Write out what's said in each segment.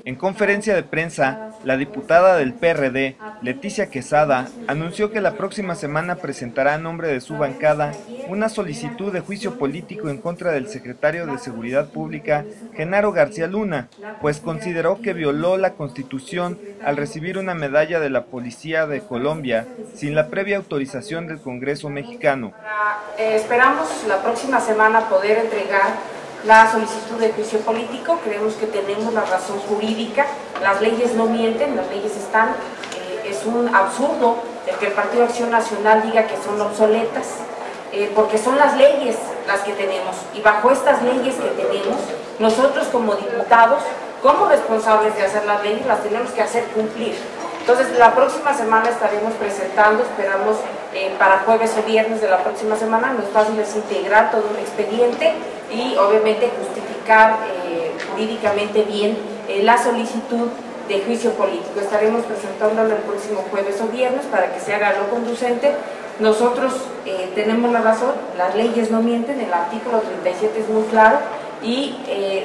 En conferencia de prensa, la diputada del PRD, Leticia Quesada, anunció que la próxima semana presentará a nombre de su bancada una solicitud de juicio político en contra del secretario de Seguridad Pública, Genaro García Luna, pues consideró que violó la Constitución al recibir una medalla de la Policía de Colombia sin la previa autorización del Congreso mexicano. Esperamos la próxima semana poder entregar la solicitud de juicio político. Creemos que tenemos la razón jurídica, las leyes no mienten, las leyes están, es un absurdo el que el Partido Acción Nacional diga que son obsoletas, porque son las leyes las que tenemos, y bajo estas leyes que tenemos, nosotros como diputados, como responsables de hacer las leyes, las tenemos que hacer cumplir. Entonces, la próxima semana estaremos presentando, esperamos para jueves o viernes de la próxima semana, lo fácil es integrar todo un expediente y obviamente justificar jurídicamente bien la solicitud de juicio político. Estaremos presentándolo el próximo jueves o viernes para que se haga lo conducente. Nosotros tenemos la razón, las leyes no mienten, el artículo 37 es muy claro y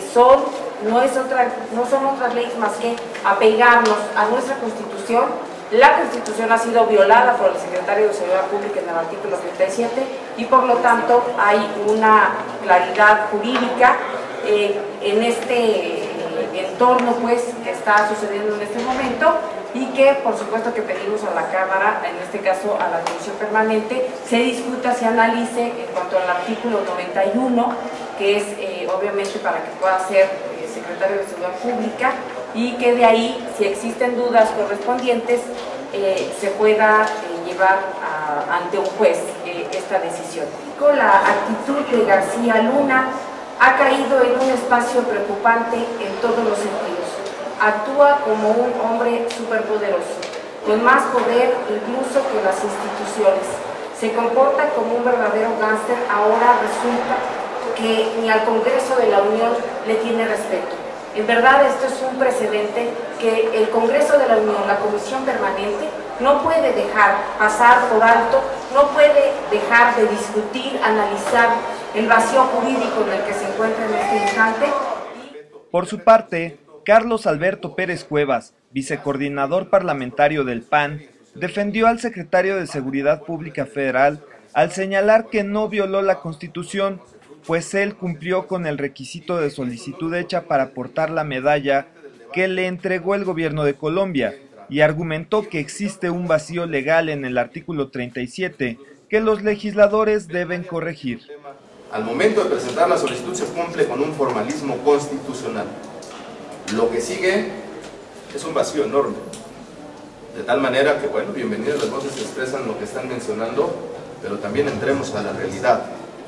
no son otras leyes más que apegarnos a nuestra Constitución. La Constitución ha sido violada por el secretario de Seguridad Pública en el artículo 37 y por lo tanto hay una claridad jurídica en este entorno pues que está sucediendo en este momento, y que por supuesto que pedimos a la Cámara, en este caso a la Comisión Permanente, se discuta, se analice en cuanto al artículo 91, que es obviamente para que pueda ser secretario de Seguridad Pública, y que de ahí, si existen dudas correspondientes, se pueda llevar ante un juez esta decisión. Con la actitud de García Luna ha caído en un espacio preocupante en todos los sentidos. Actúa como un hombre superpoderoso, con más poder incluso que las instituciones. Se comporta como un verdadero gángster. Ahora resulta que ni al Congreso de la Unión le tiene respeto. En verdad, esto es un precedente que el Congreso de la Unión, la Comisión Permanente, no puede dejar pasar por alto, no puede dejar de discutir, analizar el vacío jurídico en el que se encuentra en este instante. Por su parte, Carlos Alberto Pérez Cuevas, vicecoordinador parlamentario del PAN, defendió al secretario de Seguridad Pública Federal al señalar que no violó la Constitución, pues él cumplió con el requisito de solicitud hecha para portar la medalla que le entregó el gobierno de Colombia, y argumentó que existe un vacío legal en el artículo 37 que los legisladores deben corregir. Al momento de presentar la solicitud se cumple con un formalismo constitucional. Lo que sigue es un vacío enorme, de tal manera que, bueno, bienvenidas las voces que expresan lo que están mencionando, pero también entremos a la realidad.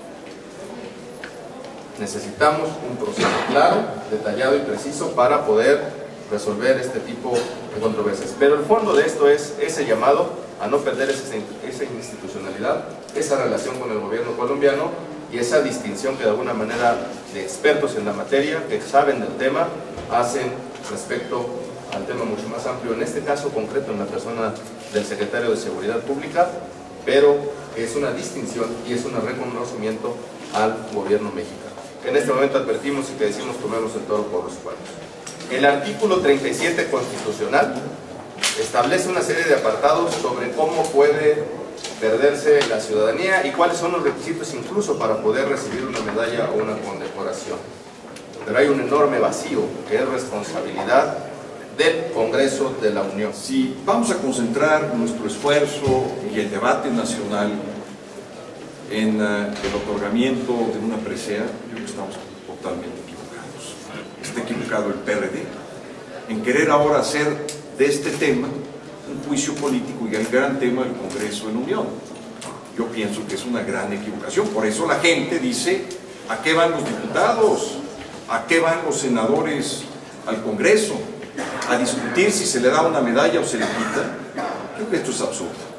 Necesitamos un proceso claro, detallado y preciso para poder resolver este tipo de controversias. Pero el fondo de esto es ese llamado a no perder esa institucionalidad, esa relación con el gobierno colombiano y esa distinción que de alguna manera de expertos en la materia, que saben del tema, hacen respecto al tema mucho más amplio, en este caso concreto en la persona del secretario de Seguridad Pública, pero es una distinción y es un reconocimiento al gobierno mexicano. En este momento advertimos y que decimos tomemos el toro por los cuernos. El artículo 37 constitucional establece una serie de apartados sobre cómo puede perderse la ciudadanía y cuáles son los requisitos incluso para poder recibir una medalla o una condecoración. Pero hay un enorme vacío que es responsabilidad del Congreso de la Unión. Si vamos a concentrar nuestro esfuerzo y el debate nacional en el otorgamiento de una presea, yo creo que estamos totalmente equivocados. Está equivocado el PRD en querer ahora hacer de este tema un juicio político y el gran tema del Congreso en Unión. Yo pienso que es una gran equivocación. Por eso la gente dice, ¿a qué van los diputados? ¿A qué van los senadores al Congreso? ¿A discutir si se le da una medalla o se le quita? Creo que esto es absurdo.